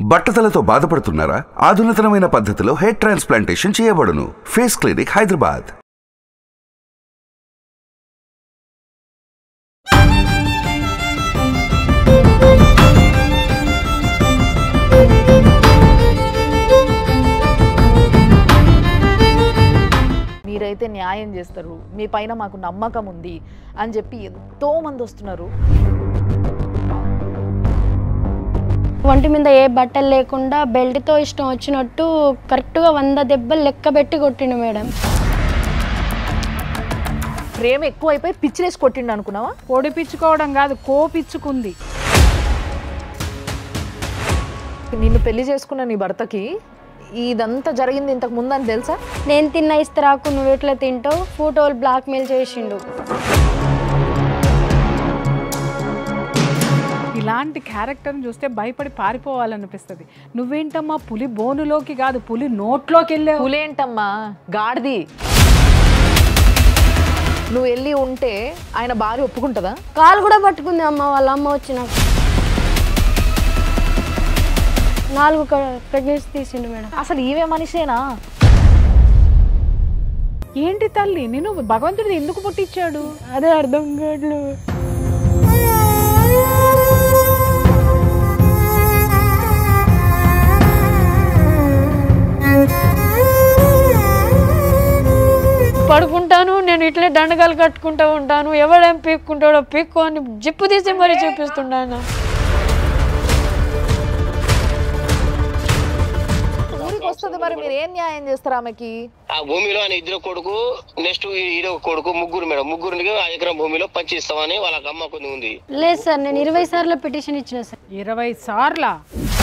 బట్టతలతో బాధపడుతున్నారా? ఆధునితనమైన పద్ధతిలో హెయిర్ ట్రాన్స్ప్లాంటేషన్ చేయబడును. Face clinic, Hyderabad. మీరైతే న్యాయం చేస్తారు, మీ పైన మాకు నమ్మకం ఉంది అని చెప్పి ఎంతో మంది వస్తున్నారు. ఒంటి మీద ఏ బట్టలు లేకుండా బెల్ట్తో ఇష్టం వచ్చినట్టు కరెక్ట్గా 100 దెబ్బలు లెక్క పెట్టి కొట్టిండు మేడం. ప్రేమ ఎక్కువైపోయి పిచ్చిలేసి కొట్టిండు అనుకున్నావా? పొడిపించుకోవడం కాదు, కోపిచ్చుకుంది. నిన్ను పెళ్లి చేసుకున్న నీ భర్తకి ఇదంతా జరిగింది ఇంతకు ముందు అని తెలుసా? నేను తిన్న ఇస్తరాకు నువ్వు ఎట్లా తింటావు ఫోటోలు బ్లాక్మెయిల్ చేసిండు. ఇలాంటి క్యారెక్టర్ని చూస్తే భయపడి పారిపోవాలనిపిస్తుంది. నువ్వేంటమ్మా పులి బోనులోకి కాదు పులి నోట్లోకి వెళ్ళావు. పులేంటమ్మా, గాడిది. నువ్వు వెళ్ళి ఉంటే ఆయన భార్య ఒప్పుకుంటుందా? కాలు కూడా పట్టుకుంది అమ్మ, వాళ్ళ అమ్మ వచ్చినాక 4 ప్రెగ్నెన్సీ తీసిండు మేడం. అసలు ఈవే మనిషేనా? ఏంటి తల్లి, నేను భగవంతుడు ఎందుకు పుట్టించాడు అదే అర్థం కావట్లేదు. పడుకుంటాను నేను ఇట్లే దండగాలు కట్టుకుంటూ ఉంటాను, ఎవడేం పీక్కుంటాడో పీక్కో అని జిప్పు తీసి మరీ చూపిస్తున్నాను. ఊరికి వస్తుంది, మరి మీరు ఏం న్యాయం చేస్తారు ఆమెకి? ఆ భూమిలో ఆయన 2 కొడుకు, నెక్స్ట్ ఈడొక కొడుకు, ముగ్గురు మేడం. ముగ్గురికి ఆ ఎకరం భూమిలో పంచి ఇస్తామని వాళ్ళకి అమ్మ కొన్ని ఉంది. లేదు సార్, నేను 20 సార్లు పిటిషన్ ఇచ్చిన సార్. 20 సార్లా?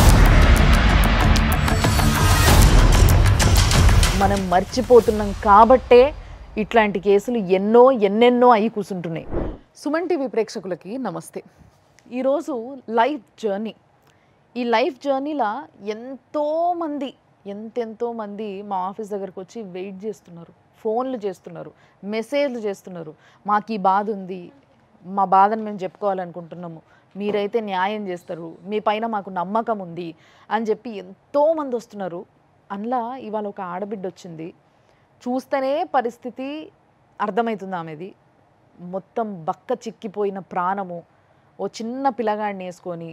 మనం మర్చిపోతున్నాం కాబట్టే ఇట్లాంటి కేసులు ఎన్నెన్నో అయి కూర్చుంటున్నాయి. సుమన్ టీవీ ప్రేక్షకులకి నమస్తే. ఈరోజు లైఫ్ జర్నీ. ఈ లైఫ్ జర్నీలో ఎంతెంతోమంది మా ఆఫీస్ దగ్గరకు వచ్చి వెయిట్ చేస్తున్నారు, ఫోన్లు చేస్తున్నారు, మెసేజ్లు చేస్తున్నారు. మాకు ఈ బాధ ఉంది, మా బాధను మేము చెప్పుకోవాలనుకుంటున్నాము, మీరైతే న్యాయం చేస్తారు, మీ పైన మాకు నమ్మకం ఉంది అని చెప్పి ఎంతోమంది వస్తున్నారు. అందులో ఇవాళ ఒక ఆడబిడ్డ వచ్చింది. చూస్తేనే పరిస్థితి అర్థమవుతుంది ఆమెది. మొత్తం బక్క చిక్కిపోయిన ప్రాణము, ఓ చిన్న పిల్లగాడిని వేసుకొని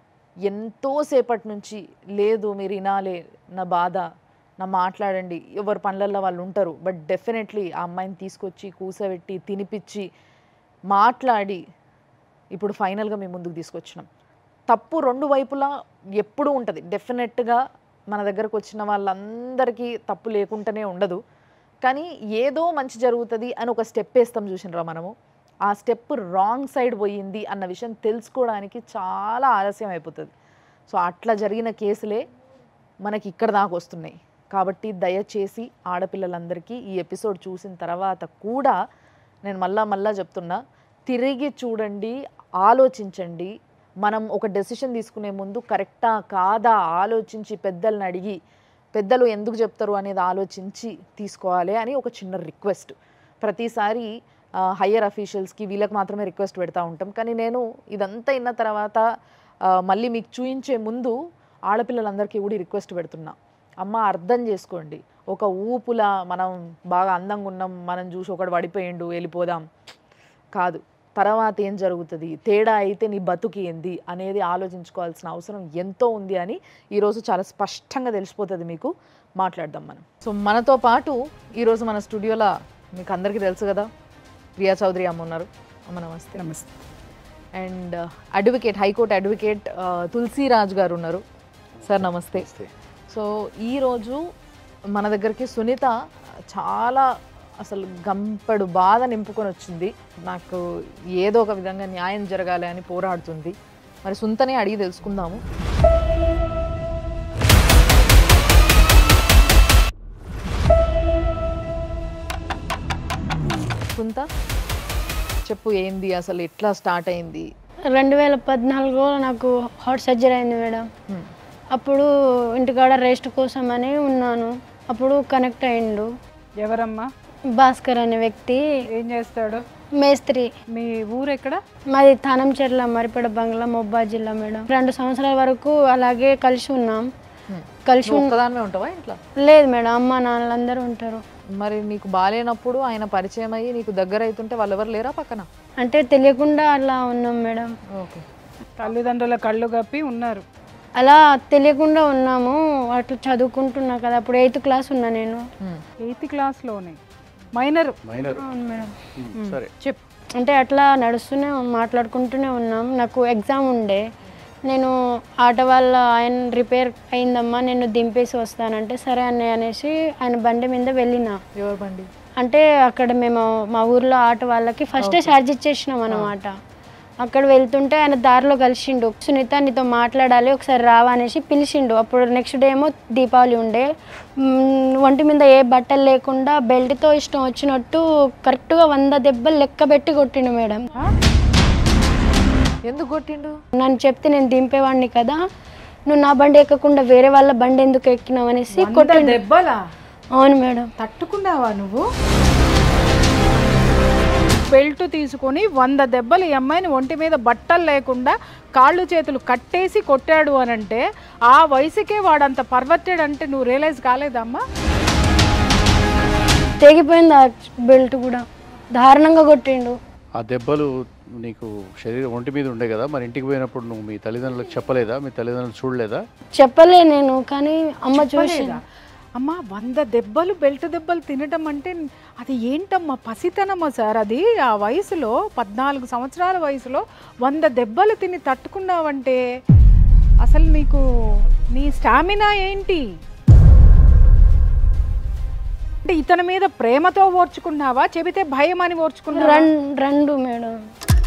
ఎంతోసేపటి నుంచి లేదు మీరు వినాలే నా బాధ, నా మాట్లాడండి. ఎవరి పనులలో వాళ్ళు ఉంటారు, బట్ డెఫినెట్లీ ఆ అమ్మాయిని తీసుకొచ్చి కూసబెట్టి తినిపించి మాట్లాడి ఇప్పుడు ఫైనల్గా మేము ముందుకు తీసుకొచ్చినాం. తప్పు 2 వైపులా ఎప్పుడూ ఉంటుంది. డెఫినెట్గా మన దగ్గరకు వచ్చిన వాళ్ళందరికీ తప్పు లేకుండానే ఉండదు, కానీ ఏదో మంచి జరుగుతుంది అని ఒక స్టెప్ వేస్తాం చూసినరా మనము. ఆ స్టెప్ రాంగ్ సైడ్ పోయింది అన్న విషయం తెలుసుకోవడానికి చాలా ఆలస్యం అయిపోతుంది. సో అట్లా జరిగిన కేసులే మనకి ఇక్కడ దాకా వస్తున్నాయి. కాబట్టి దయచేసి ఆడపిల్లలందరికీ ఈ ఎపిసోడ్ చూసిన తర్వాత కూడా నేను మళ్ళా చెప్తున్నా, తిరిగి చూడండి, ఆలోచించండి. మనం ఒక డెసిషన్ తీసుకునే ముందు కరెక్టా కాదా ఆలోచించి పెద్దలను అడిగి, పెద్దలు ఎందుకు చెప్తారు అనేది ఆలోచించి తీసుకోవాలి అని ఒక చిన్న రిక్వెస్ట్. ప్రతిసారి హయ్యర్ అఫీషియల్స్కి వీళ్ళకి మాత్రమే రిక్వెస్ట్ పెడతా ఉంటాం, కానీ నేను ఇదంతా అయిన తర్వాత మళ్ళీ మీకు చూయించే ముందు ఆడపిల్లలందరికీ కూడా రిక్వెస్ట్ పెడుతున్నా. అమ్మ అర్థం చేసుకోండి, ఒక ఊపులా మనం బాగా అందంగా ఉన్నాం, మనం చూసి ఒకడు పడిపోయిండు వెళ్ళిపోదాం కాదు. తర్వాత ఏం జరుగుతుంది, తేడా అయితే నీ బతుకు ఏంది అనేది ఆలోచించుకోవాల్సిన అవసరం ఎంతో ఉంది అని ఈరోజు చాలా స్పష్టంగా తెలిసిపోతుంది మీకు. మాట్లాడదాం మనం. సో మనతో పాటు ఈరోజు మన స్టూడియోలో మీకు అందరికీ తెలుసు కదా, ప్రియా చౌదరి అమ్మ ఉన్నారు. అమ్మ నమస్తే. నమస్తే. And advocate, high court advocate Tulasiraj గారు ఉన్నారు. సార్ నమస్తే. సో ఈరోజు మన దగ్గరికి సునీత చాలా అసలు గంపెడు బాధ నింపుకొని వచ్చింది. నాకు ఏదో ఒక విధంగా న్యాయం జరగాలి అని పోరాడుతుంది. మరి సుంతనే అడిగి తెలుసుకుందాము. సుంత చెప్పు, ఏంది అసలు, ఎట్లా స్టార్ట్ అయింది? 2014లో నాకు హార్ట్ సర్జరీ అయింది మేడం. అప్పుడు ఇంటికాడ రెస్ట్ కోసం అని ఉన్నాను. అప్పుడు కనెక్ట్ అయ్యిండు. ఎవరమ్మా? భాస్కర్ అనే వ్యక్తి. ఏం చేస్తాడు? మేస్త్రి. మీ ఊరు ఎక్కడ? మాది తానంచెర్ల మరిపేడ బంగ్లా మొబ్బాద్ జిల్లా మేడం. 2 సంవత్సరాల వరకు అలాగే కలిసి ఉన్నాం. కలిసి ఒక్కదానివే ఉంటావా ఇంట్లో? లేదు మేడం, అమ్మ నాన్నలందరూ ఉంటారు. మరి నీకు బాగాలేనప్పుడు ఆయన పరిచయం అయ్యి నీకు దగ్గర అవుతుంటే వాళ్ళు ఎవరు లేరా పక్కన? అంటే తెలియకుండా అలా ఉన్నాం మేడం. ఓకే. తల్లిదండ్రుల కళ్ళు కప్పి ఉన్నారు. అలా తెలియకుండా ఉన్నాము. అట్లా చదువుకుంటున్నా కదా, అప్పుడు 8th క్లాస్ ఉన్నా నేను. 8th క్లాస్లోనే minor. అవును మేడం. సరే చెప్పు. అంటే అట్లా నడుస్తూనే మాట్లాడుకుంటూనే ఉన్నాం. నాకు ఎగ్జామ్ ఉండే, నేను ఆటో వాళ్ళ ఆయన రిపేర్ అయిందమ్మా నేను దింపేసి వస్తానంటే సరే అన్నయ్య అనేసి ఆయన బండి మీద వెళ్ళిన. ఎవరు బండి? అంటే అక్కడ మేము మా ఊర్లో ఆటో వాళ్ళకి ఫస్టే ఛార్జ్ ఇచ్చేసినాం అన్నమాట. అక్కడ వెళ్తుంటే ఆయన దారిలో కలిసిండు. సునీత నీతో మాట్లాడాలి ఒకసారి రావా అనేసి పిలిచిండు. అప్పుడు నెక్స్ట్ డే ఏమో దీపావళి ఉండే. ఒంటి మీద ఏ బట్టలు లేకుండా బెల్ట్తో ఇష్టం వచ్చినట్టు కరెక్ట్గా 100 దెబ్బలు లెక్క పెట్టి కొట్టిండు మేడం. ఎందుకు కొట్టిండు? నన్ను చెప్తే నేను దింపేవాడిని కదా, నువ్వు నా బండి ఎక్కకుండా వేరే వాళ్ళ బండి ఎందుకు ఎక్కినావు అనేసి కొట్టిండు. దెబ్బలా? అవును మేడం. తట్టుకున్నావా నువ్వు? బెల్ట్ తీసుకొని 100 దెబ్బలు ఈ అమ్మాయిని ఒంటి మీద బట్టలు లేకుండా కాళ్ళు చేతులు కట్టేసి కొట్టాడు అని అంటే ఆ వయసుకే వాడంత పర్వర్టెడ్ అంటే నువ్వు రియలైజ్ కాలేదమ్మా? తెగిపోయింది ఆ బెల్ట్ కూడా, దారుణంగా కొట్టిండు. ఆ దెబ్బలు నీకు శరీరం ఒంటి మీద ఉండే కదా, మరి ఇంటికి పోయినప్పుడు నువ్వు మీ తల్లిదండ్రులకు చెప్పలేదా? మీ తల్లిదండ్రులు చూడలేదా? చెప్పలే నేను, కానీ అమ్మ చూసి. అమ్మా 100 దెబ్బలు బెల్ట్ దెబ్బలు తినటం అంటే అది ఏంటమ్మా? పసితనమ్మా సార్ అది. ఆ వయసులో 14 సంవత్సరాల వయసులో 100 దెబ్బలు తిని తట్టుకున్నావంటే అసలు నీకు నీ స్టామినా ఏంటి? అంటే ఇతని మీద ప్రేమతో ఓర్చుకున్నావా, చెబితే భయం అని ఓర్చుకున్నావా? రెండు మేడం.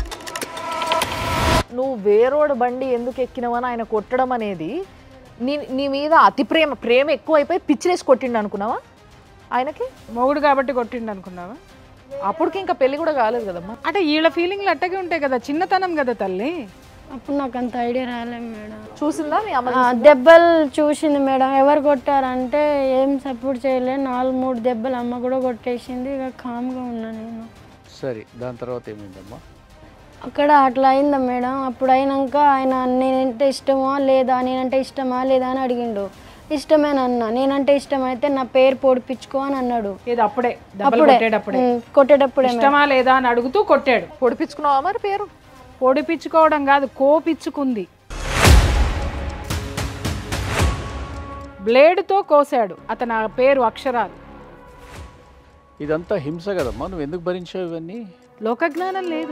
నువ్వు వేరోడు బండి ఎందుకు ఎక్కినవని ఆయన కొట్టడం అనేది నీ మీద అతి ప్రేమ ఎక్కువైపోయి పిచ్చిలేసి కొట్టిండు అనుకున్నావా? ఆయనకి మొగుడు కాబట్టి కొట్టిండు అనుకున్నావా? అప్పటికి ఇంకా పెళ్లి కూడా కాలేదు కదమ్మా. అంటే వీళ్ళ ఫీలింగ్లు అట్టగే ఉంటాయి కదా, చిన్నతనం కదా తల్లి. అప్పుడు నాకు అంత ఐడియా రాలేదు మేడం. చూసిందా మీ అమ్మ? దెబ్బలు చూసింది మేడం. ఎవరు కొట్టారంటే ఏం సపోర్ట్ చేయలే. 4-3 దెబ్బలు అమ్మ కూడా కొట్టేసింది. ఇక కామ్గా ఉన్నా నేను. సరే, దాని తర్వాత ఏమైందమ్మా? అక్కడ అట్లా అయిందా మేడం. అప్పుడు అయినాక ఆయన నేనంటే ఇష్టమా లేదా, నేనంటే ఇష్టమా లేదా అని అడిగిండు. ఇష్టమేనన్నా. నేనంటే ఇష్టమైతే నా పేరు పొడిపించుకో అని అన్నాడు. ఇది అప్పుడే కొట్టేటప్పుడే ఇష్టమా లేదా అని అడుగుతూ కొట్టాడు. పొడిపించుకున్నావా మరి పేరు? పొడిపించుకోవడం కాదు, కోపించుకుంది. బ్లేడ్తో కోసాడు అతను పేరు అక్షరాలు. ఇదంతా హింస కదమ్మా, నువ్వు ఎందుకు భరించావు ఇవన్నీ? లోకజ్ఞానం లేదు.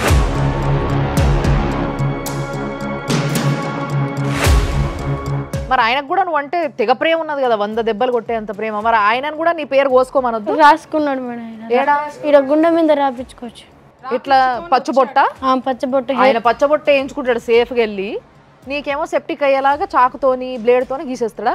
మరి ఆయనకు కూడా నువ్వు అంటే తెగ ప్రేమ ఉన్నది కదా, 100 దెబ్బలు కొట్టే అంత ప్రేమ. మరి ఆయనను కూడా నీ పేరు కోసుకోమనొద్దు? రాసుకున్నాడు మేడం. ఏడా? ఇక్కడ గుండె మీద రాపించుకోవచ్చు. ఇట్లా పచ్చబొట్ట? పచ్చబొట్ట. ఆయన పచ్చబొట్ట వేయించుకుంటాడు సేఫ్గా వెళ్ళి, నీకేమో సెప్టిక్ అయ్యేలాగా చాకుతోని బ్లేడ్తోని గీసేస్తాడా?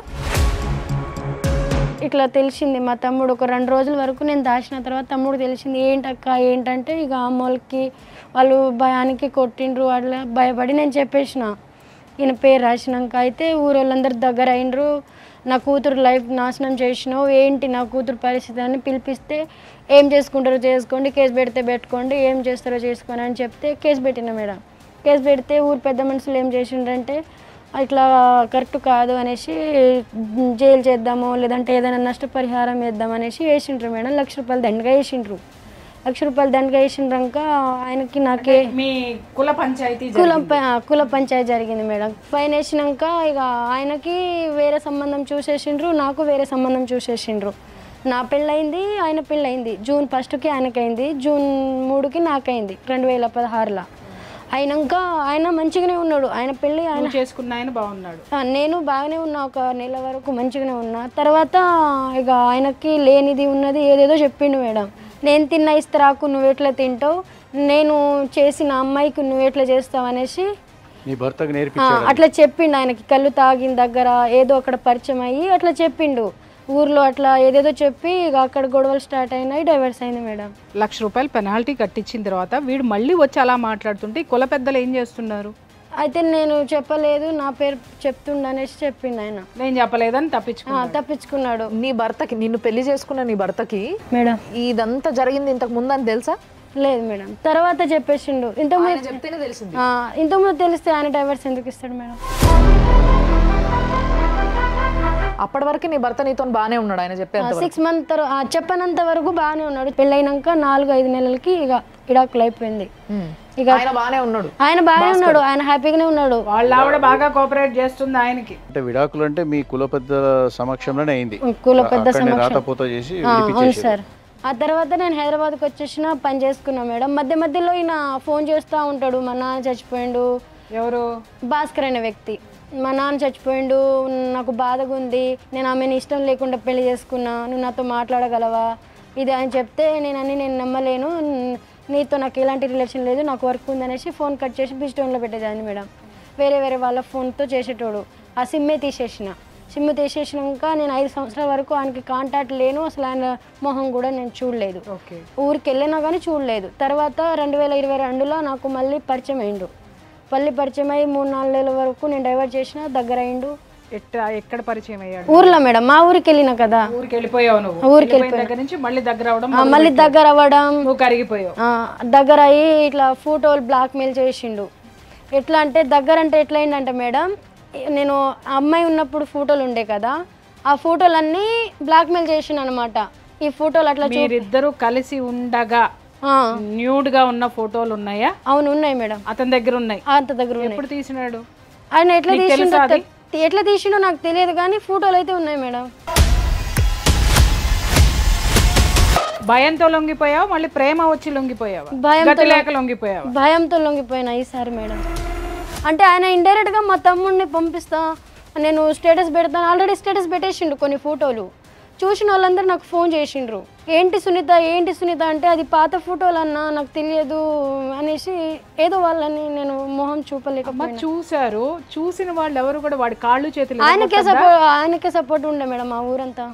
ఇట్లా తెలిసింది మా తమ్ముడు. ఒక 2 రోజుల వరకు నేను దాచిన తర్వాత తమ్ముడు తెలిసింది. ఏంటక్క ఏంటంటే ఇక అమ్మోళ్ళకి వాళ్ళు భయానికి కొట్టిండ్రు. అట్లా భయపడి నేను చెప్పేసిన. ఈయన పేరు రాసినాక అయితే ఊరోళ్ళందరూ దగ్గర అయినరు. నా కూతురు లైఫ్ నాశనం చేసినావు, ఏంటి నా కూతురు పరిస్థితి అని పిలిపిస్తే ఏం చేసుకుంటారో చేసుకోండి, కేసు పెడితే పెట్టుకోండి, ఏం చేస్తారో చేసుకోండి అని చెప్తే కేసు పెట్టిన మేడం. కేసు పెడితే ఊరు పెద్ద మనుషులు ఏం చేసిండ్రంటే ఇట్లా కరెక్ట్ కాదు అనేసి జైలు చేద్దాము లేదంటే ఏదైనా నష్టపరిహారం వేద్దాం అనేసి వేసిండ్రు మేడం. 1 లక్ష రూపాయలు దండగా వేసిండ్రు. 1 లక్ష రూపాయలు దండగా వేసిండ్రాక ఆయనకి నాకే మీ కుల పంచాయతీ కుల పంచాయతీ జరిగింది మేడం. ఫైన్ వేసినాక ఇక ఆయనకి వేరే సంబంధం చూసేసిండ్రు, నాకు వేరే సంబంధం చూసేసిండ్రు. నా పెళ్ళయింది, ఆయన పెళ్ళయింది. జూన్ 1కి ఆయనకైంది, జూన్ 3కి నాకైంది 2016లో. అయినాక ఆయన మంచిగానే ఉన్నాడు. ఆయన పెళ్ళి ఆయన చేసుకున్న ఆయన బాగున్నాడు, నేను బాగానే ఉన్నా. 1 నెల వరకు మంచిగానే ఉన్నా. తర్వాత ఇక ఆయనకి లేనిది ఉన్నది ఏదేదో చెప్పిండు మేడం. నేను తిన్న ఇస్తరాకు నువ్వు ఎట్లా తింటావు, నేను చేసిన అమ్మాయికి నువ్వు ఎట్లా చేస్తావు అనేసి అట్లా చెప్పిండు. ఆయనకి కళ్ళు తాగిన దగ్గర ఏదో అక్కడ పరిచయం అయ్యి అట్లా చెప్పిండు. ఊర్లో అట్లా ఏదేదో చెప్పి ఇక అక్కడ గొడవలు స్టార్ట్ అయినాయి, డైవర్స్ అయింది మేడం. 1 లక్ష రూపాయలు పెనాల్టీ కట్టించిన తర్వాత వీడు మళ్ళీ వచ్చి అలా మాట్లాడుతుంటే కుల పెద్దలు ఏం చేస్తున్నారు? అయితే నేను చెప్పలేదు, నా పేరు చెప్తుండ అనేసి చెప్పిండు ఆయన. నేను చెప్పలేదని తప్పించుకున్నాడు. నీ భర్తకి, నిన్ను పెళ్లి చేసుకున్న నీ భర్తకి మేడం ఇదంతా జరిగింది ఇంతకు ముందు అని తెలుసా? లేదు మేడం, తర్వాత చెప్పేసిండు. చెప్తేనే తెలిసింది. ఇంతకుముందు తెలిస్తే ఆయన డైవర్స్ ఎందుకు ఇస్తాడు మేడం? అప్పటి వరకు నీ భర్త నీతో బాగానే ఉన్నాడు, ఆయన చెప్పేంత 6 months చెప్పనంత వరకు బాగానే ఉన్నాడు. పెళ్ళైనాక 4-5 నెలలకి ఇక ఇడాకులు అయిపోయింది. ఇక ఆయన బాగానే ఉన్నాడు, ఆయన హ్యాపీగానే ఉన్నాడు. వాళ్ళ ఆవిడ బాగా కోఆపరేట్ చేస్తుంది ఆయనకి. అంటే విడాకులు అంటే మీ కుల పెద్దల సమక్షంలోనే అయింది? కుల పెద్ద రాతపోత చేసి అవును సార్. ఆ తర్వాత నేను హైదరాబాద్కి వచ్చేసిన పని చేసుకున్నా మేడం. మధ్యలో ఈయన ఫోన్ చేస్తూ ఉంటాడు, మా నాన్న చచ్చిపోయిండు. ఎవరు? భాస్కర్ అనే వ్యక్తి. మా నాన్న చచ్చిపోయిండు, నాకు బాధగా ఉంది, నేను ఆమెను ఇష్టం లేకుండా పెళ్లి చేసుకున్నా, నువ్వు నాతో మాట్లాడగలవా ఇది అని చెప్తే నేను నమ్మలేను, నీతో నాకు ఎలాంటి రిలేషన్ లేదు, నాకు వర్క్ ఉందనేసి ఫోన్ కట్ చేసి బిస్టోన్లో పెట్టేదాన్ని మేడం. వేరే వాళ్ళ ఫోన్తో చేసేటోడు. ఆ సిమ్మే తీసేసినాక నేను 5 సంవత్సరాల వరకు ఆయనకి కాంటాక్ట్ లేను, అసలు ఆయన మొహం కూడా నేను చూడలేదు. ఊరికి వెళ్ళినా కానీ చూడలేదు. తర్వాత 2022లో నాకు మళ్ళీ పరిచయం అయ్యిండు. పరిచయం అయ్యి 3-4 నెలల వరకు నేను డైవర్ట్ చేసిన, దగ్గర అయ్యిండు. ఎక్కడ పరిచయం అయ్యాడు? ఊర్లో మేడం, మా ఊరికి వెళ్ళిన కదా. ఊరికి వెళ్ళిపోయావు నువ్వు? ఊరికి వెళ్ళిపోయిన దగ్గర నుంచి మళ్ళీ దగ్గర అవడం, నువ్వు కరిగిపోయావు. దగ్గర అయ్యి ఇట్లా ఫోటోలు బ్లాక్ మెయిల్ చేసిండు. ఎట్లా అంటే ఎట్లా అయిందంటే మేడం, నేను అమ్మాయి ఉన్నప్పుడు ఫోటోలు ఉండే కదా, ఆ ఫోటోలన్నీ బ్లాక్ మెయిల్ చేసిండు అనమాట. ఈ ఫోటోలు అట్లా మీరిద్దరూ కలిసి ఉండగా న్యూడ్ గా ఉన్న ఫోటోలు ఉన్నాయా? అవును ఉన్నాయి మేడం, అతని దగ్గర ఉన్నాయి. ఎప్పుడు తీసినాడు ఆయన? ఎట్లా తీసిండో నాకు తెలియదు కానీ ఫోటోలు అయితే ఉన్నాయి మేడం. భయంతో లొంగిపోయావు, మళ్ళీ ప్రేమ వచ్చి లొంగిపోయావు? భయంతో లొంగిపోయినా ఈసారి మేడం. అంటే ఆయన ఇండైరెక్ట్ గా మా తమ్ముడిని పంపిస్తా, నేను స్టేటస్ పెడతాను, ఆల్రెడీ స్టేటస్ పెట్టేసిండు కొన్ని ఫోటోలు. చూసిన వాళ్ళందరూ నాకు ఫోన్ చేసిండ్రు, ఏంటి సునీత అంటే అది పాత ఫోటోలు అన్నా, నాకు తెలియదు అనేసి ఏదో వాళ్ళని నేను మొహం చూపలేకపోయినా. చూసారు, చూసిన వాళ్ళు ఎవరు కూడా వాడి కాళ్ళు చేతులు ఆయనకే సపోర్ట్ ఉండే మేడం. ఆ ఊరంతా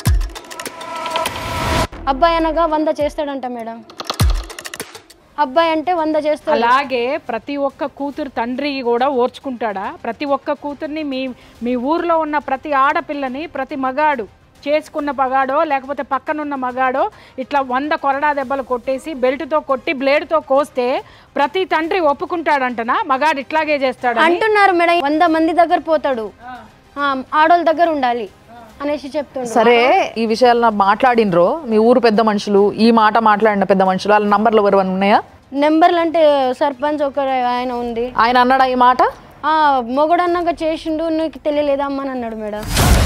అబ్బాయి అనగా 100 చేస్తాడంట మేడం. అబ్బాయి అంటే 100 చేస్తాడు. అలాగే ప్రతి ఒక్క కూతురు తండ్రి కూడా ఓర్చుకుంటాడా? ప్రతి ఒక్క కూతుర్ని మీ ఊర్లో ఉన్న ప్రతి ఆడపిల్లని ప్రతి మగాడు చేసుకున్న మగాడో లేకపోతే పక్కనున్న మగాడో ఇట్లా 100 కొరడా దెబ్బలు కొట్టేసి బెల్ట్తో కొట్టి బ్లేడ్తో కోస్తే ప్రతి తండ్రి ఒప్పుకుంటాడంటనా? మగాడు ఇట్లాగే చేస్తాడు అంటున్నారు మేడం. 100 మంది దగ్గర పోతాడు, ఆడోళ్ళ దగ్గర ఉండాలి అనేసి చెప్తుండ్రు. సరే, ఈ విషయాలు మాట్లాడినరో మీ ఊరు పెద్ద మనుషులు, ఈ మాట మాట్లాడిన పెద్ద మనుషులు, వాళ్ళ నంబర్లు ఎవరు ఉన్నాయా? నెంబర్లు అంటే సర్పంచ్ ఒకరు ఆయన ఉంది. ఆయన అన్నాడా ఈ మాట? మొగడన్నాక చేసిండు, నీకు తెలియలేదమ్మా అని అన్నాడు మేడం.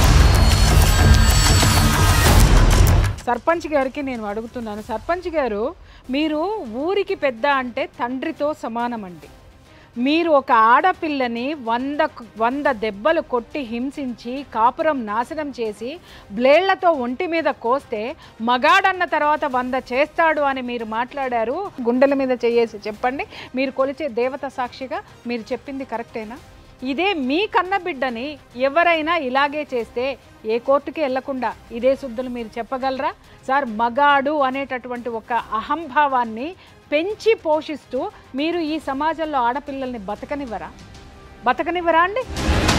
సర్పంచ్ గారికి నేను అడుగుతున్నాను, సర్పంచ్ గారు మీరు ఊరికి పెద్ద అంటే తండ్రితో సమానం అండి. మీరు ఒక ఆడపిల్లని 100 దెబ్బలు కొట్టి హింసించి కాపురం నాశనం చేసి బ్లేడ్లతో ఒంటి మీద కోస్తే మగాడన్న తర్వాత 100 చేస్తాడు అని మీరు మాట్లాడారు. గుండెల మీద చేయేసి చెప్పండి, మీరు కొలిచే దేవత సాక్షిగా మీరు చెప్పింది కరెక్టేనా? ఇదే మీ కన్న బిడ్డని ఎవరైనా ఇలాగే చేస్తే ఏ కోర్టుకి వెళ్లకుండా ఇదే శుద్ధులు మీరు చెప్పగలరా? సార్, మగాడు అనేటటువంటి ఒక అహంభావాన్ని పెంచి పోషిస్తూ మీరు ఈ సమాజంలో ఆడపిల్లల్ని బతకనివ్వరా అండి?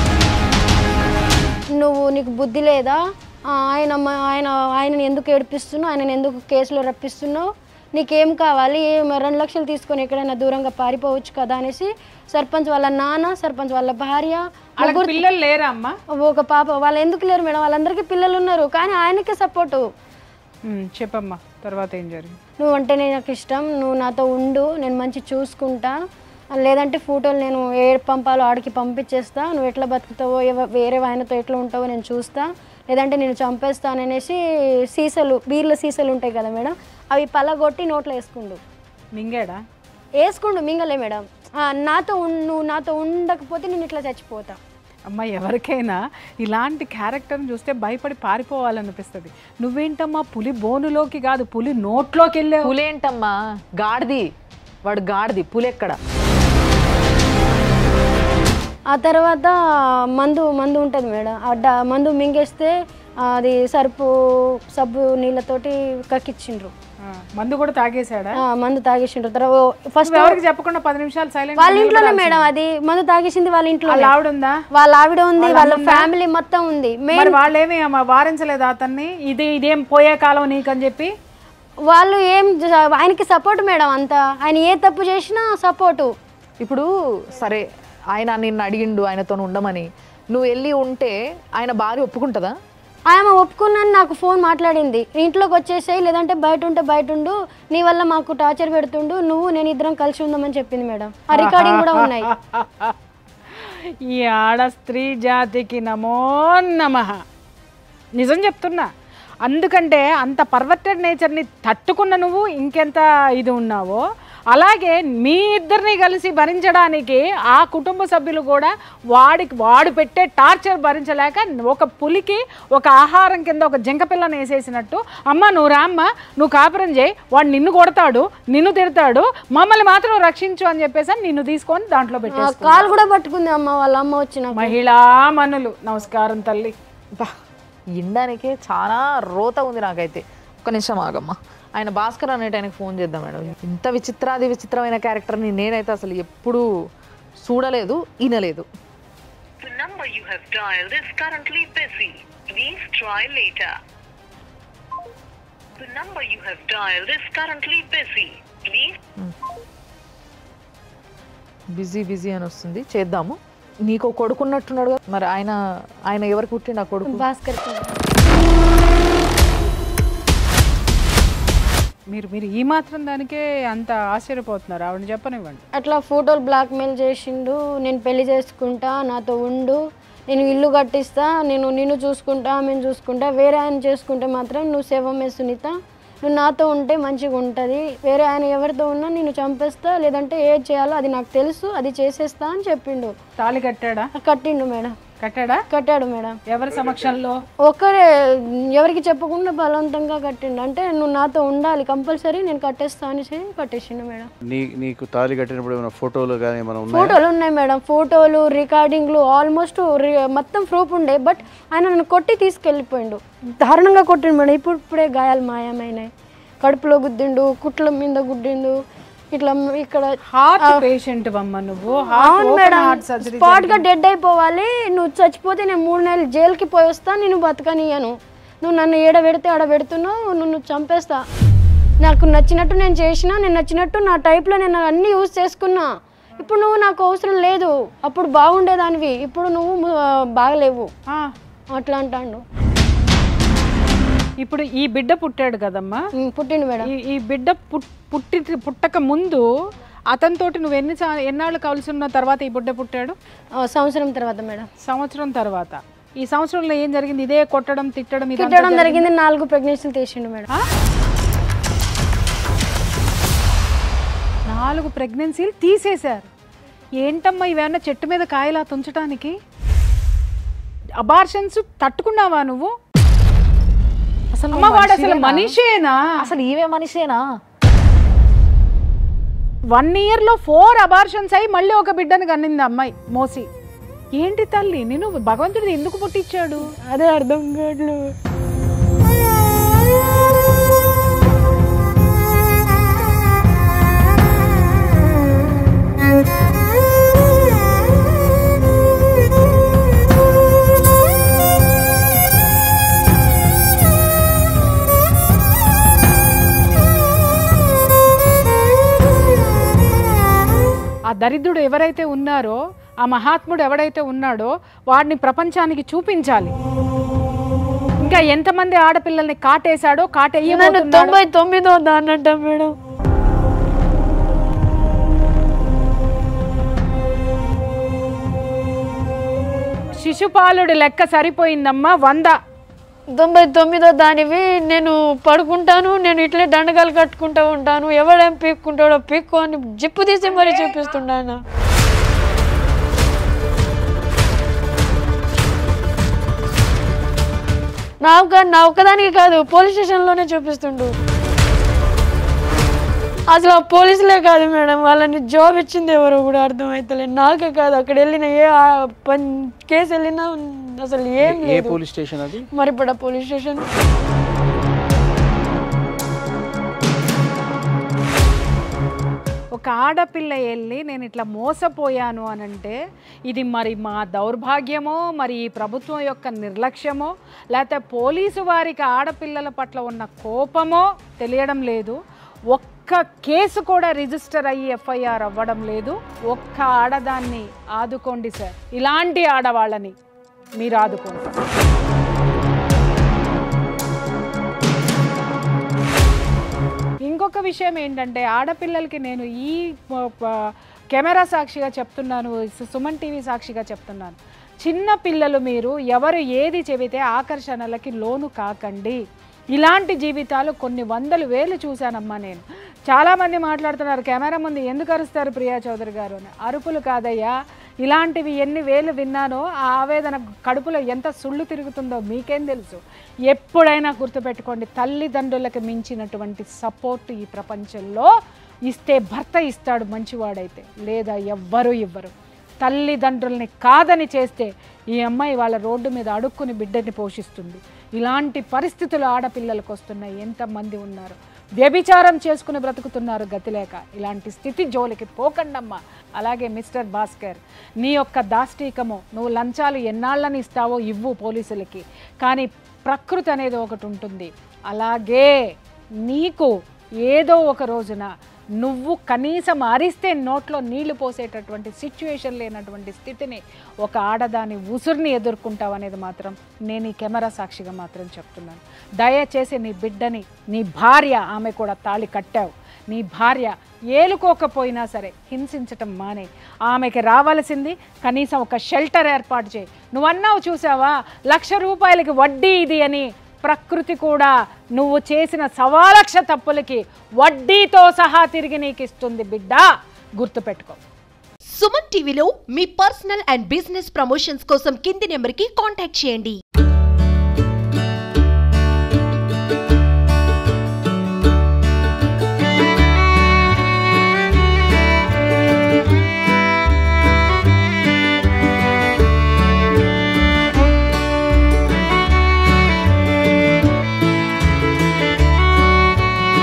నీకు బుద్ధి లేదా? ఆయనని ఎందుకు ఏడిపిస్తున్నావు? ఆయనని ఎందుకు కేసులో రప్పిస్తున్నావు? నీకేం కావాలి? 2 లక్షలు తీసుకొని ఎక్కడైనా దూరంగా పారిపోవచ్చు కదా అనేసి సర్పంచ్ వాళ్ళ నాన్న, సర్పంచ్ వాళ్ళ భార్య, పిల్లలు లేరా అమ్మా? ఒక పాప. వాళ్ళు ఎందుకు లేరు మేడం? వాళ్ళందరికీ పిల్లలు ఉన్నారు, కానీ ఆయనకే సపోర్టు. చెప్పమ్మా, తర్వాత ఏం జరిగింది? నువ్వంటే నాకు ఇష్టం, నువ్వు నాతో ఉండు, నేను మంచి చూసుకుంటా, లేదంటే ఫోటోలు నేను పంపాలో ఆడికి పంపించేస్తా, నువ్వు ఎట్లా బతుకుతావో వేరే ఆయనతో ఎట్లా ఉంటావో నేను చూస్తా, లేదంటే నేను చంపేస్తాననేసి బీర్ల సీసాలు ఉంటాయి కదా మేడం, అవి పలగొట్టి నోట్లో వేసుకుండు. మింగలే మేడం. నువ్వు నాతో ఉండకపోతే నేను ఇట్లా చచ్చిపోతా. అమ్మ, ఎవరికైనా ఇలాంటి క్యారెక్టర్ని చూస్తే భయపడి పారిపోవాలనిపిస్తుంది. నువ్వేంటమ్మా పులి బోనులోకి కాదు పులి నోట్లోకి వెళ్ళావు. పులేంటమ్మా, గాడిది, వాడు గాడిది, పులెక్కడ? ఆ తర్వాత మందు ఉంటుంది మేడం. మందు మింగేస్తే అది సబ్బు నీళ్ళతోటి కక్కిచ్చిండ్రు. మందు కూడా తాగేసాడా? మందు తాగేసిండ్రు. తర్వాత ఫస్ట్ ఎవరికి చెప్పకుండా 10 నిమిషాలు సైలెంట్. వాళ్ళ ఇంట్లోనే మేడం, అది మందు తాగేసింది వాళ్ళ ఇంట్లో. వాళ్ళ ఆవిడ ఉందా? వాళ్ళ ఆవిడ ఉంది, వాళ్ళ ఫ్యామిలీ మొత్తం ఉంది. వాళ్ళేమి వారించలేదు అతన్ని? ఇదేం పోయే కాలం నీకని చెప్పి? వాళ్ళు ఆయనకి సపోర్ట్ మేడం అంతా, ఆయన ఏ తప్పు చేసినా సపోర్టు. ఇప్పుడు సరే ఆయన నిన్ను అడిగిండు ఆయనతో ఉండమని, నువ్వు వెళ్ళి ఉంటే ఆయన భార్య ఒప్పుకుంటుందా? ఆమె ఒప్పుకున్నాను, నాకు ఫోన్ మాట్లాడింది, ఇంట్లోకి వచ్చేసాయి లేదంటే బయట ఉంటే బయట ఉండు, నీ వల్ల మాకు టార్చర్ పెడుతుండు, నేను ఇద్దరం కలిసి ఉందామని చెప్పింది మేడం. ఆ రికార్డింగ్ కూడా ఉన్నాయి. ఈ ఆడ స్త్రీ జాతికి నమో నమః. నిజం చెప్తున్నా, అందుకంటే అంత పర్వర్టెడ్ నేచర్ని తట్టుకున్న నువ్వు ఇంకెంత ఇది ఉన్నావో, అలాగే మీ ఇద్దరిని కలిసి భరించడానికి ఆ కుటుంబ సభ్యులు కూడా వాడు పెట్టే టార్చర్ భరించలేక ఒక పులికి ఒక ఆహారం కింద ఒక జింక పిల్లని వేసేసినట్టు, అమ్మ నువ్వు రామ్మ, నువ్వు కాపురం చేయి, వాడు నిన్ను కొడతాడు, నిన్ను తిడతాడు, మమ్మల్ని మాత్రం రక్షించు అని చెప్పేసి నిన్ను తీసుకొని దాంట్లో పెట్టేసి కాలు కూడా పట్టుకుంది అమ్మ, వాళ్ళ అమ్మ వచ్చిన మహిళా మనులు. నమస్కారం తల్లి. ఇండానికే చాలా రోత ఉంది నాకైతే. ఒక్క నిమిషం ఆగమ్మా, ఆయన భాస్కర్ అనేటి ఆయనకు ఫోన్ చేద్దాం మేడం. ఇంత విచిత్రమైన క్యారెక్టర్ని నేనైతే అసలు ఎప్పుడూ చూడలేదు, వినలేదు. బిజీ అని వస్తుంది, చేద్దాము. నీకు కొడుకున్నట్టున్నాడు కదా, మరి ఆయన ఎవరికి పుట్టిండు ఆ కొడుకు? భాస్కర్. మీరు ఈ మాత్రం దానికే అంత ఆశ్చర్యపోతున్నారు? ఆవిడ చెప్పనివ్వండి. అట్లా ఫోటోలు బ్లాక్మెయిల్ చేసిండు, నేను పెళ్లి చేసుకుంటా, నాతో ఉండు, నేను ఇల్లు కట్టిస్తా, నిన్ను చూసుకుంటా, మేము చూసుకుంటా, వేరే ఆయన చేసుకుంటే మాత్రం నువ్వు శవమే సునీత, నువ్వు నాతో ఉంటే మంచిగా ఉంటుంది, వేరే ఆయన ఎవరితో ఉన్నా నేను చంపేస్తా, లేదంటే ఏది చేయాలో అది నాకు తెలుసు, అది చేసేస్తా అని చెప్పిండు. తాళి కట్టాడా? కట్టిండు మేడం. కట్టాడు మేడం. ఎవరి సమక్షంలో? ఒక్కరే, ఎవరికి చెప్పకుండా బలవంతంగా కట్టిండు. అంటే నువ్వు నాతో ఉండాలి కంపల్సరీ, నేను కట్టేస్తా అని కట్టేసిండు మేడం. నీకు తాళి కట్టినప్పుడు ఏమైనా ఫోటోలు కానీ ఏమైనా ఫోటోలు ఉన్నాయి మేడం, ఫోటోలు, రికార్డింగ్లు, ఆల్మోస్ట్ మొత్తం ప్రూఫ్ ఉండే. బట్ ఆయన నన్ను కొట్టి తీసుకెళ్ళిపోయిండు, దారుణంగా కొట్టిండు మేడం. ఇప్పుడే గాయాలు మాయమైనాయి, కడుపులో గుద్దిండు, కుట్ల మీద గుద్దిండు, ఇట్లా ఇక్కడ. హార్ట్ పేషెంట్ అమ్మ నువ్వు? అవును మేడం, స్పాట్ గా డెడ్ అయిపోవాలి, నువ్వు చచ్చిపోతే నేను 3 నెలలు జైలుకి పోయి వస్తా, నేను బతకనియను, నువ్వు నన్ను ఏడబెడితే ఆడబెడుతున్నావు, నువ్వు చంపేస్తా, నాకు నచ్చినట్టు నేను చేసినా, నేను నచ్చినట్టు నా టైప్లో నేను అన్నీ యూజ్ చేసుకున్నా, ఇప్పుడు నువ్వు నాకు అవసరం లేదు, అప్పుడు బాగుండేదానివి, ఇప్పుడు నువ్వు బాగలేవు అట్లా అంటాడు. ఇప్పుడు ఈ బిడ్డ పుట్టాడు కదమ్మా? పుట్టిండు మేడం. ఈ బిడ్డ పుట్టక ముందు అతనితోటి నువ్వు ఎన్నాళ్ళు కలిసి ఉన్న తర్వాత ఈ బిడ్డ పుట్టాడు? సంవత్సరం తర్వాత మేడం. సంవత్సరం తర్వాత. ఈ సంవత్సరంలో ఏం జరిగింది? ఇదే కొట్టడం తిట్టడం జరిగింది. 4 ప్రెగ్నెన్సీలు తీసిండు మేడం. 4 ప్రెగ్నెన్సీలు తీసేశారు. ఏంటమ్మా ఇవేమన్నా చెట్టు మీద కాయలా తుంచడానికి? అబార్షన్స్ తట్టుకున్నావా నువ్వు? వాడు అసలు మనిషేనా? అసలు ఈవే మనిషేనా? 1 yearలో 4 అబార్షన్స్ అయి మళ్ళీ ఒక బిడ్డను కన్నింది అమ్మాయి మోసి. ఏంటి తల్లి, నేను భగవంతుడు ఎందుకు పుట్టించాడు? అదే అర్థం కాదు. ఆ దరిద్రుడు ఎవరైతే ఉన్నారో, ఆ మహాత్ముడు ఎవడైతే ఉన్నాడో వాడిని ప్రపంచానికి చూపించాలి. ఇంకా ఎంతమంది ఆడపిల్లల్ని కాటేశాడో, కాటేయబోతున్నాడో. 99వ దాన్నంట మేడం. శిశుపాలుడి లెక్క సరిపోయిందమ్మా. 99వ దానివి. నేను పడుకుంటాను, నేను ఇట్లే దండగాలు కట్టుకుంటూ ఉంటాను, ఎవడేం పీక్కుంటాడో పీక్కు అని జిప్పు తీసి మరీ చూపిస్తున్నాను. నా ఒక్కదానికి కాదు, పోలీస్ స్టేషన్లోనే చూపిస్తుండు. అసలు ఆ పోలీసులే కాదు మేడం, వాళ్ళని జాబ్ ఇచ్చింది ఎవరో కూడా అర్థమవుతలేదు. నాకే కాదు, అక్కడ వెళ్ళిన ఏ కేసు వెళ్ళినా అసలు ఏం లేదు. పోలీస్ స్టేషన్ అది? మరిపడ పోలీస్ స్టేషన్. ఒక ఒక ఆడపిల్ల వెళ్ళి నేను ఇట్లా మోసపోయాను అనంటే ఇది మరి మా దౌర్భాగ్యమో, మరి ఈ ప్రభుత్వం యొక్క నిర్లక్ష్యమో, లేకపోతే పోలీసు వారికి ఆడపిల్లల పట్ల ఉన్న కోపమో తెలియడం లేదు. ఒక్క కేసు కూడా రిజిస్టర్ అయ్యి ఎఫ్ఐఆర్ అవ్వడం లేదు. ఒక్క ఆడదాన్ని ఆదుకోండి సార్, ఇలాంటి ఆడవాళ్ళని మీరు ఆదుకోండి. ఇంకొక విషయం ఏంటంటే ఆడపిల్లలకి నేను ఈ కెమెరా సాక్షిగా చెప్తున్నాను, సుమన్ టీవీ సాక్షిగా చెప్తున్నాను, చిన్న పిల్లలు మీరు ఎవరు ఏది చెబితే ఆకర్షణలకి లోను కాకండి. ఇలాంటి జీవితాలు కొన్ని వందలు వేలు చూశానమ్మా నేను. చాలామంది మాట్లాడుతున్నారు కెమెరా ముందు ఎందుకు అరుస్తారు ప్రియా చౌదరి గారు అని. అరుపులు కాదయ్యా, ఇలాంటివి ఎన్ని వేలు విన్నానో ఆ ఆవేదన కడుపులో ఎంత సుళ్ళు తిరుగుతుందో మీకేం తెలుసు. ఎప్పుడైనా గుర్తుపెట్టుకోండి, తల్లిదండ్రులకు మించినటువంటి సపోర్ట్ ఈ ప్రపంచంలో ఇస్తే భర్త ఇస్తాడు మంచివాడైతే, లేదా ఎవ్వరూ ఇవ్వరు. తల్లిదండ్రుల్ని కాదని చేస్తే ఈ అమ్మాయి వాళ్ళ రోడ్డు మీద అడుక్కుని బిడ్డని పోషిస్తుంది. ఇలాంటి పరిస్థితులు ఆడపిల్లలకు వస్తున్నాయి. ఎంతమంది ఉన్నారు వ్యభిచారం చేసుకుని బ్రతుకుతున్నారు గతి లేక. ఇలాంటి స్థితి జోలికి పోకండమ్మా. అలాగే మిస్టర్ భాస్కర్, నీ యొక్క దాష్టీకము, నువ్వు లంచాలు ఎన్నాళ్ళని ఇస్తావో ఇవ్వు పోలీసులకి, కానీ ప్రకృతి అనేది ఒకటి ఉంటుంది. అలాగే నీకు ఏదో ఒక రోజున నువ్వు కనీసం అరిస్తే నోట్లో నీళ్లు పోసేటటువంటి సిచ్యువేషన్ లేనటువంటి స్థితిని ఒక ఆడదాని ఉసురుని ఎదుర్కొంటావు అనేది మాత్రం నేను ఈ కెమెరా సాక్షిగా మాత్రం చెప్తున్నాను. దయచేసి నీ బిడ్డని, నీ భార్య, ఆమె కూడా తాళి కట్టావు, నీ భార్య ఏలుకోకపోయినా సరే హింసించటం మానే. ఆమెకి రావాల్సింది కనీసం ఒక షెల్టర్ ఏర్పాటు చేయి. నువ్వన్నావు చూసావా 1,00,000 రూపాయలకి వడ్డీ ఇది అని, ప్రకృతి కూడా నువ్వు చేసిన 1,00,000 తప్పులకి వడ్డీతో సహా తిరిగి నీకు ఇస్తుంది బిడ్డ, గుర్తుపెట్టుకో. సుమన్ టీవీలో మీ పర్సనల్ అండ్ బిజినెస్ ప్రమోషన్స్ కోసం కింది నెంబర్కి కాంటాక్ట్ చేయండి.